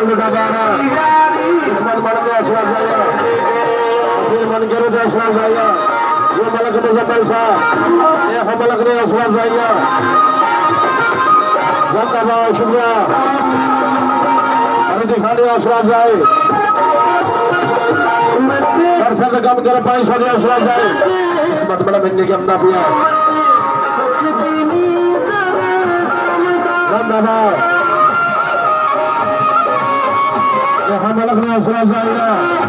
Nudabana, Isman Malaka Ashrafaya, Isman Garuda Ashrafaya, ये मलक ने जबलसा, ये मलक ने असरफाया, जनता शुक्रिया, अरे दिखाने असरफाए, बरसात कम कर पाए सारे असरफाए, मत बड़ा बिन्नी के अपना पिया, जनता ये मलक ने असरफाया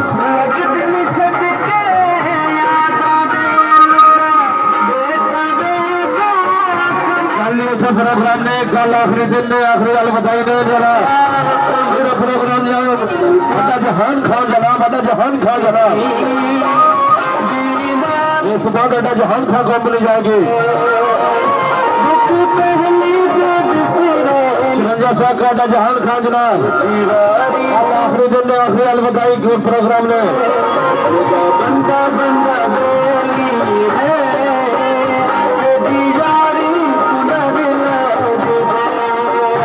प्रोग्राम ने कल आखिरी दिन ने आखिरी गल बताई ने जरा प्रोग्राम बड़ा जहान खान जना इस बार बेटा जहान खान कंपनी जाएगी चिरंजा साहब का जहान खान जना आखिरी दिन ने आखिरी गल बताई प्रोग्राम ने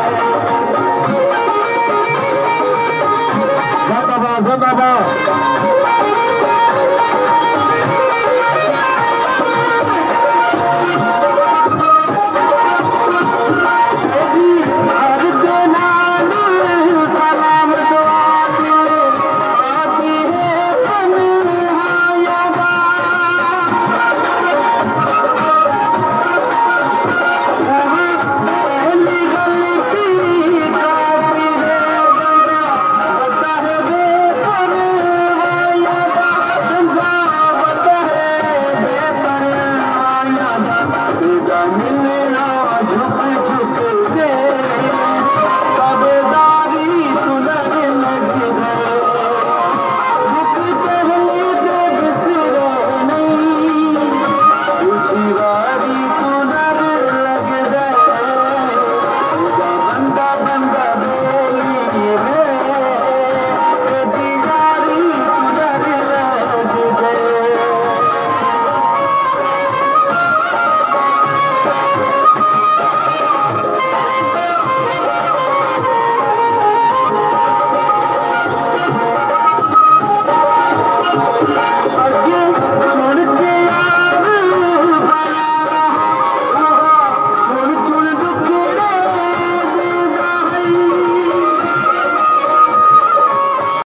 Baba